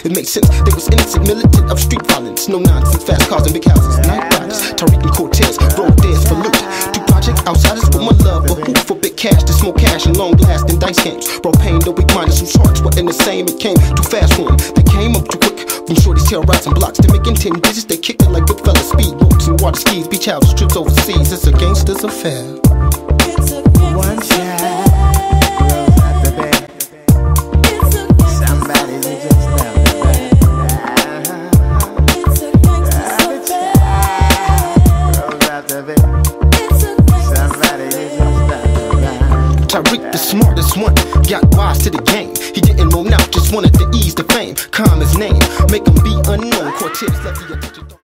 It makes sense, they was innocent, militant of street violence. No nonsense, fast cars and big houses, night riders. Tariq and Cortez, road dares for loot. Do project outsiders with my love, but who for big cash to smoke cash and long lasting dice games. Brought pain, no weak minded whose hearts were in the same. It came too fast for them, they came up too quick. From shorties terrorizing blocks to making 10 digits, they kicked it like big fellas. Speed boats and water skis, beach houses, trips overseas. It's a gangster's affair. One child grows up the bed. Somebody that just left the bed. The child grows up the bed. Somebody that just left the bed. Tariq, the smartest one, got wise to the game. He didn't moan out, just wanted to ease the fame. Calm his name, make him be unknown. Cortez left the